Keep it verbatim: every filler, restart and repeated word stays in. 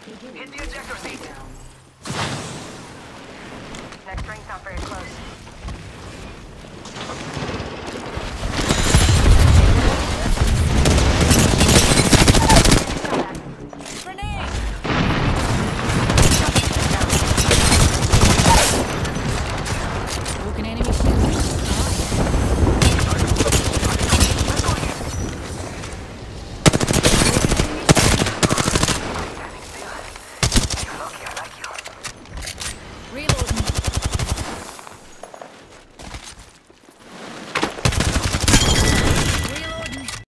Hit the ejector seat. Next ring's not very close.